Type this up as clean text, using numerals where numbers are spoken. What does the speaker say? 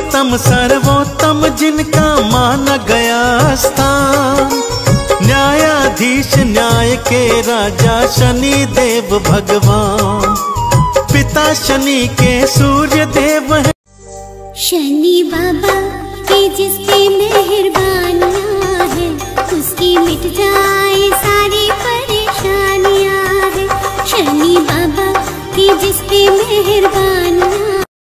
पुरुषोत्तम सर्वोत्तम जिनका माना गया स्थान, न्यायाधीश न्याय के राजा शनि देव भगवान, पिता शनि के सूर्य देव है। शनि बाबा की जिस पे मेहरबानियाँ है, उसकी मिट जाए सारी परेशानियाँ है। शनि बाबा की जिस पे मेहरबानियाँ